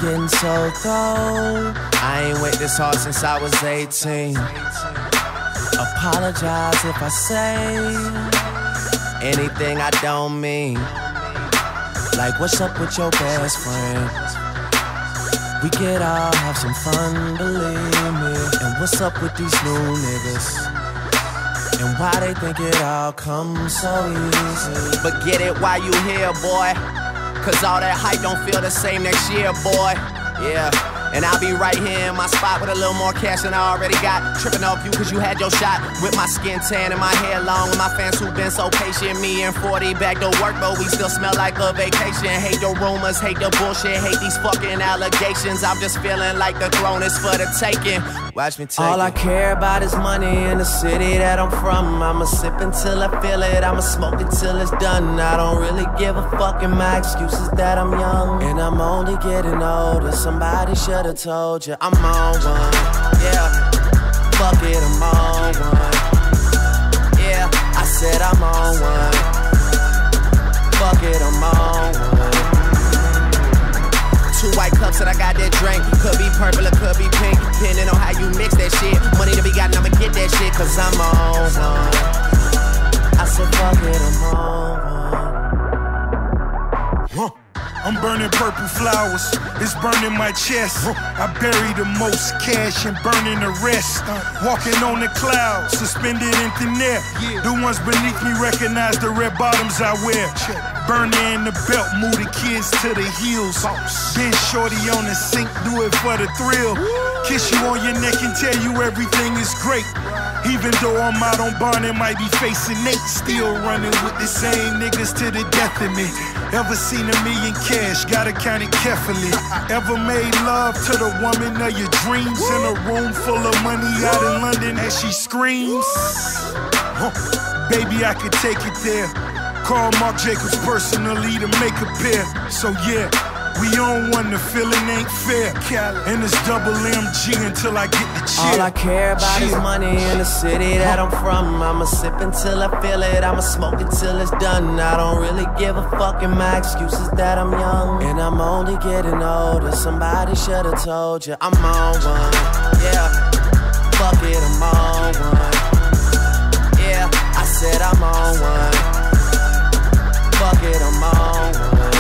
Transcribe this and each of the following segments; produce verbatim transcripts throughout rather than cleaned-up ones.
getting so cold. I ain't went this hard since I was eighteen. Apologize if I say anything I don't mean. Like, what's up with your best friend? We could all have some fun, believe me. And what's up with these new niggas? And why they think it all comes so easy? But get it while you here, boy. Cause all that hype don't feel the same next year, boy. Yeah. And I'll be right here in my spot with a little more cash than I already got. Tripping off you cause you had your shot. With my skin tan and my hair long. And my fans who been so patient. Me and forty back to work, but we still smell like a vacation. Hate the rumors, hate the bullshit, hate these fucking allegations. I'm just feeling like the throne is for the taking. Watch me take All it. I care about is money in the city that I'm from. I'ma sip until I feel it, I'ma smoke it till it's done. I don't really give a fuck, and my excuse is that I'm young. And I'm only getting older, somebody should've told you I'm on one. Yeah, fuck it, I'm on one. Yeah, I said I'm on one. Fuck it, I'm on one. Two white cups that I got that drink. Could be purple or could be pink, depending on how you mix that shit. Money to be got and I'ma get that shit, cause I'm on one. I said fuck it, I'm on one. Huh. I'm burning purple flowers, it's burning my chest. I bury the most cash and burning the rest. Walking on the clouds, suspended in thin air. The ones beneath me recognize the red bottoms I wear. Burning in the belt, move the kids to the heels. Been shorty on the sink, do it for the thrill. Kiss you on your neck and tell you everything is great. Even though I'm out on bond and might be facing Nate, still running with the same niggas to the death of me. Ever seen a million cash, gotta count it carefully. Ever made love to the woman of your dreams in a room full of money out in London as she screams? Huh. Baby, I could take it there. Call Marc Jacobs personally to make a pair. So yeah, we on one, the feeling ain't fair. And it's double M G until I get the cheer. All I care about cheer. is money in the city that I'm from. I'ma sip until I feel it, I'ma smoke it till it's done. I don't really give a fuck, and my excuse is that I'm young. And I'm only getting older, somebody should've told you I'm on one. Yeah, fuck it, I'm on one. Yeah, I said I'm on one. Fuck it, I'm on one.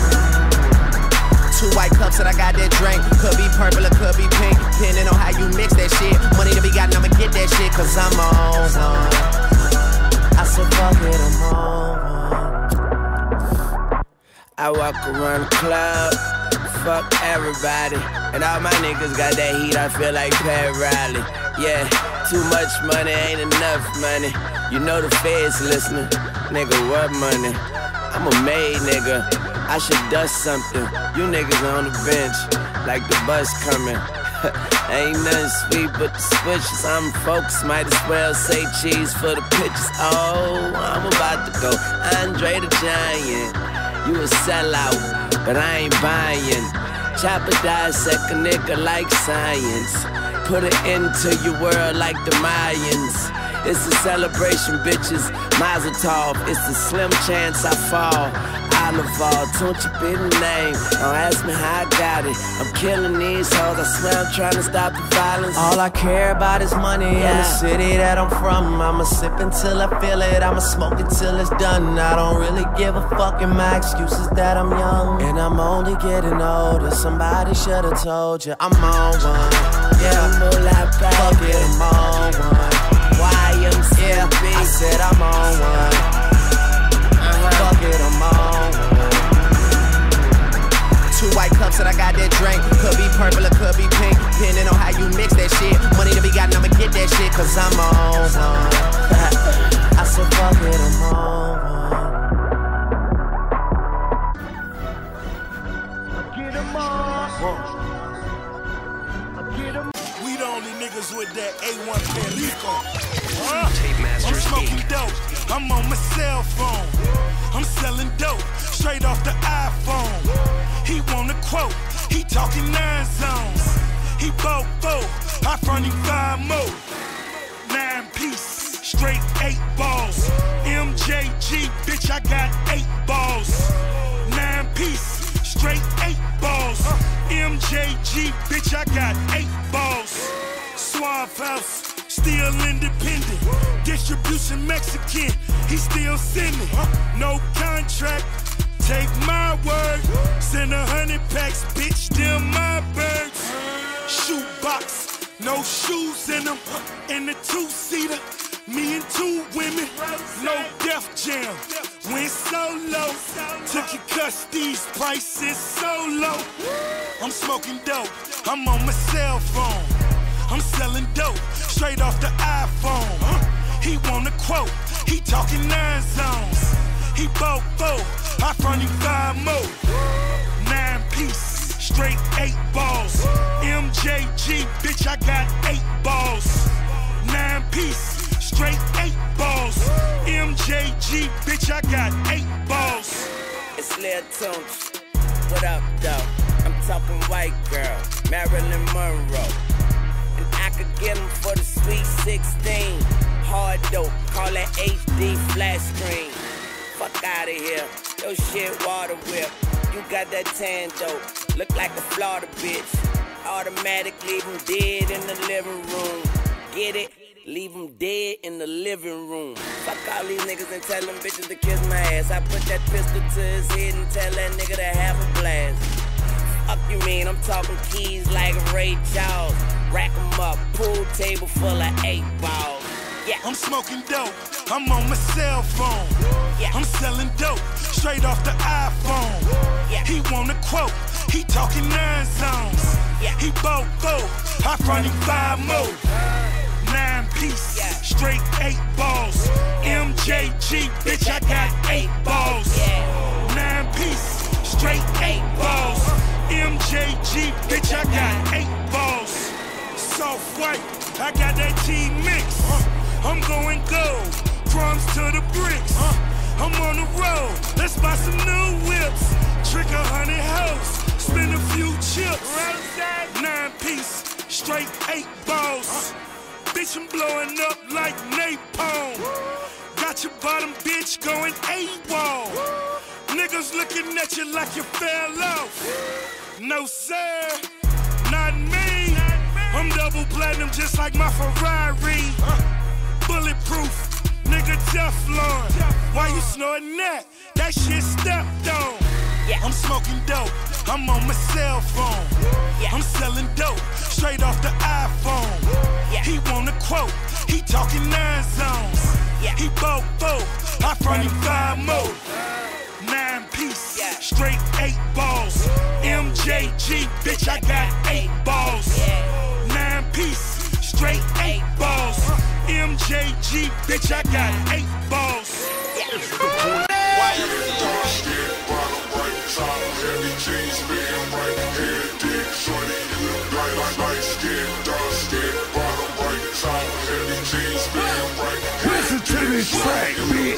Two white cups that I got that drink. Could be purple or could be pink, depending on how you mix that shit. Money to be got and I'ma get that shit, cause I'm on one. I said fuck it, I'm on one. I walk around the club, fuck everybody. And all my niggas got that heat, I feel like Pat Riley. Yeah, too much money ain't enough money. You know the feds listening. Nigga, what money? I'm a made nigga, I should dust something. You niggas on the bench, like the bus coming. Ain't nothing sweet but the switches. I'm focused, might as well say cheese for the pictures. Oh, I'm about to go Andre the Giant. You a sellout, but I ain't buying. Chopper dissect a nigga like science. Put it into your world like the Mayans. It's a celebration, bitches. Mazel tov. It's a slim chance I fall. Oliver, don't you be the name. Don't ask me how I got it. I'm killing these hoes. I swear I'm trying to stop the violence. All I care about is money yeah. in the city that I'm from. I'ma sip until I feel it. I'ma smoke it till it's done. I don't really give a fuck, and my excuse is that I'm young. And I'm only getting older. Somebody should've told you I'm on one. Yeah, fuck it, I'm on one. Y M C A. Yeah, I said I'm on one. Uh-huh. Fuck it, I'm on one. Two white cups that I got that drink. Could be purple or could be pink, depending on how you mix that shit. Money to be got and I'ma get that shit, cause I'm on one. I said fuck it, I'm on one. Get 'em on. Get 'em. We the only niggas with that A one Perico. Huh? I'm smoking dope, I'm on my cell phone. I'm selling dope, straight off the iPhone. He want a quote, he talking nine zones. He bought four, I front him five more. Nine piece, straight eight balls. M J G, bitch, I got eight balls. Nine piece, straight eight balls. M J G, bitch, I got eight balls. Suave House, still independent. Distribution Mexican, he still sending. No contract, take my word. Send a hundred packs, bitch, them my birds. Shoebox, no shoes in them. In the two-seater, me and two women. No Def Jam, went solo. Took your cuss, these prices so low. I'm smoking dope, I'm on my cell phone. I'm selling dope, straight off the iPhone. He want a quote, he talking nine zones. He bought four, I front him five more. Nine piece, straight eight balls. M J G, bitch, I got eight balls. Nine piece, straight eight balls. M J G, bitch, I got eight balls. It's Lil Tunch, what up, though? I'm talking white girl, Marilyn Monroe. And I could get them for the sweet sixteen. Hard dope, call it H D flat screen. Fuck out of here, yo shit water whip. You got that tan dope, look like a Florida bitch. Automatic, leave him dead in the living room. Get it? Leave him dead in the living room. Fuck all these niggas and tell them bitches to kiss my ass. I put that pistol to his head and tell that nigga to have a blast. Fuck you mean, I'm talking keys like Ray Charles. Rack 'em up, pool table full of eight balls. Yeah. I'm smoking dope, I'm on my cell phone. Yeah. I'm selling dope, straight off the iPhone. Yeah. He want a quote, he talking nine zones. Yeah. He bought four, I front him five more. Nine piece, Yeah. straight eight balls. M J G, bitch, I got eight balls. Yeah. Nine piece, straight eight balls. M J G, bitch, I got eight balls. Soft white, I got that T-mix. I'm going gold, crumbs to the bricks. I'm on the road, let's buy some new whips. Trick a hundred hoes, spend a few chips. Nine piece, straight eight balls. Bitch, I'm blowing up like napalm. Got your bottom bitch going AWOL. Niggas looking at you like you fell off. No sir, not me. I'm double platinum just like my Ferrari. Bulletproof, nigga Teflon. Why you snorting that? That shit stepped on. Yeah. I'm smoking dope, I'm on my cell phone. Yeah. I'm selling dope, straight off the iPhone. Yeah. He want a quote, he talking nine zones. Yeah. He bought four, I front him five more. Nine piece, Yeah. straight eight balls. M J G, bitch, I got eight balls. Yeah. Nine piece, straight eight balls. M J G, bitch, I got eight balls. Heavy jeans, being right, head dick, shorty, light, light, light skin, dark skin, bottom right, top, heavy jeans, being right, Listen to this track, bitch.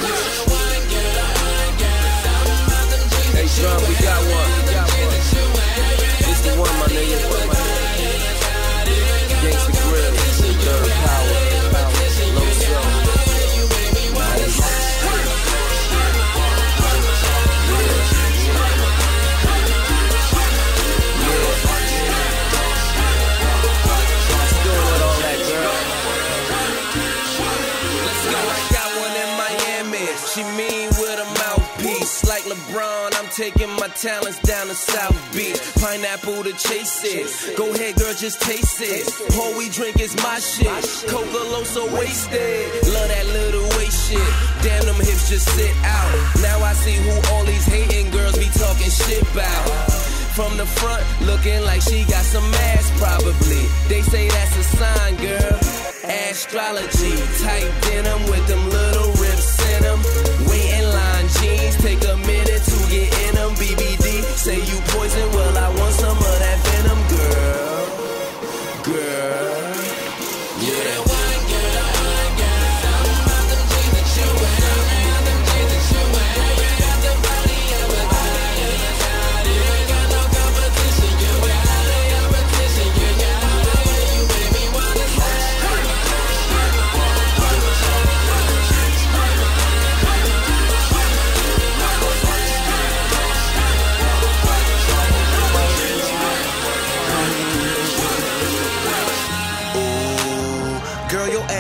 Hey, Sean, we got one. This the one, my nigga. Gangsta Grill, Third Power, Low Slow. She mean with a mouthpiece. Like LeBron, I'm taking my talents down to South Beach. Pineapple to chase it. Go ahead, girl, just taste it. All we drink is my shit. Coca so wasted. Love that little waist shit. Damn, them hips just sit out. Now I see who all these hating girls be talking shit about. From the front, looking like she got some ass, probably. They say that's a sign, girl. Astrology, tight denim with them little rips in them. Wait in line jeans, take a minute to get in them. B B D, say you poison, well I want some of that venom, girl. Girl, you that one girl, one girl. About them jeans that you wear, about them jeans that you wear. You got the body of a body, you ain't got no competition. You got the competition, you got it. You made me wanna say.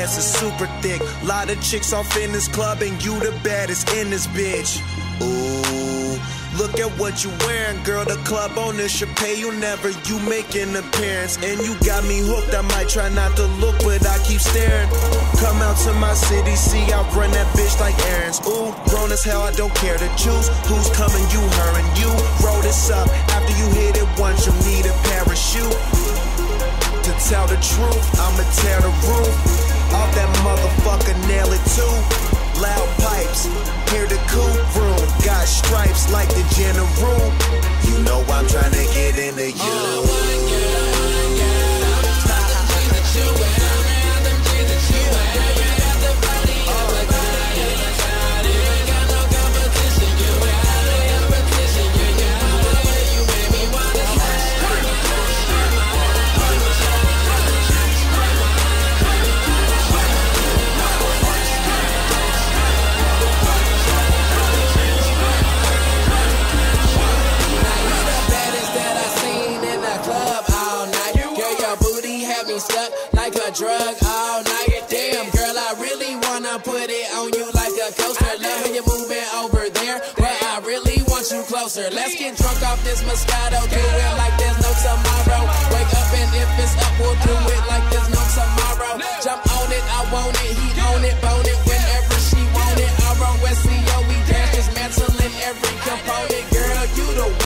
ass is super thick. Lot of chicks off in this club, and you the baddest in this bitch. Ooh, look at what you wearing, girl. The club owner should pay you never. You make an appearance, and you got me hooked. I might try not to look, but I keep staring. Come out to my city, see I run that bitch like errands. Ooh, grown as hell, I don't care to choose who's coming, you, her, and you. Roll this up, after you hit it once, you need a parachute. To tell the truth, I'ma tear the roof off that motherfucker, nail it too. Loud pipes, hear the coupe room. Got stripes like the general. You know I'm trying to get into you. Oh, one girl, one girl. Stop the things that you wear. Around them things that you wear. You got the body of a body. You ain't got no competition. You ain't got no competition. You got the way you made me wanna say. Stuck like a drug all night. Damn, girl, I really wanna put it on you like a coaster. Love when you're moving over there, but I really want you closer. Let's get drunk off this Moscato. Do it like there's no tomorrow. Wake up and if it's up, we'll do it like there's no tomorrow. Jump on it, I want it, he own it, bone it whenever she want it. R O S C O, we dance, dismantling every component.